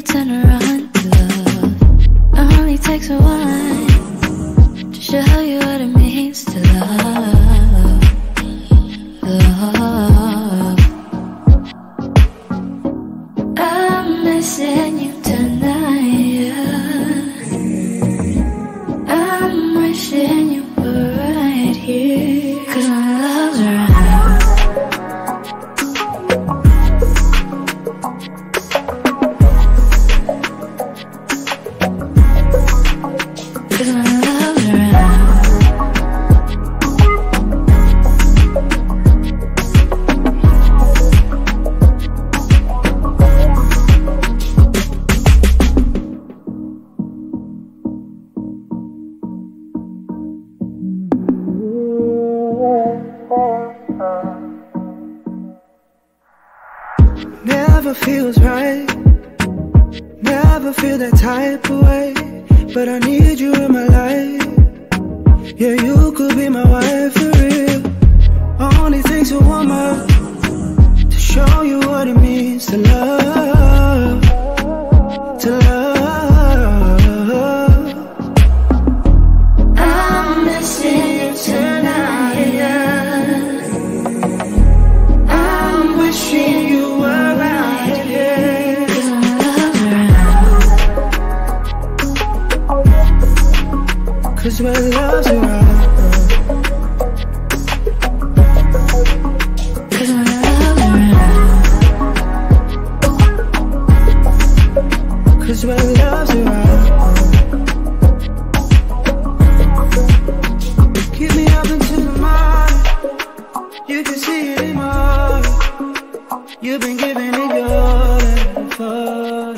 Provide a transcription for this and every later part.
people turn around to love. It only takes a while to show you what it means to love. Love. I'm missing you tonight. I'm wishing you were right here. 'Cause my love's around. 'Cause my love's around. 'Never feels right, never feel that type of way, but I need you in my life. Yeah, you could be my wife for real. Only takes a woman to show you what it means to love, to love. I'm missing you tonight. I'm wishing you were right here. 'Cause my love's around. 'Cause my love's around. 'Cause my love's around. 'Cause my love's around. Keep me up until the morning. You can see it in my heart. You've been giving it your for.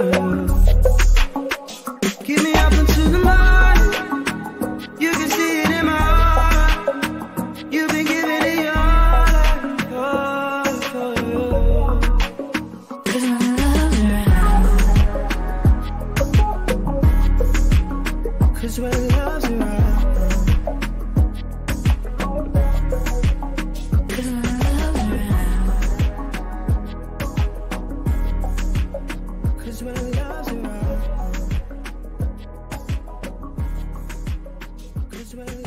Keep me up until the morning. You can see it in my heart. You've been giving it your for. 'Cause my love's around. 'Cause my love's around. 'Cause my love's around. 'Cause my love's around. 'Cause my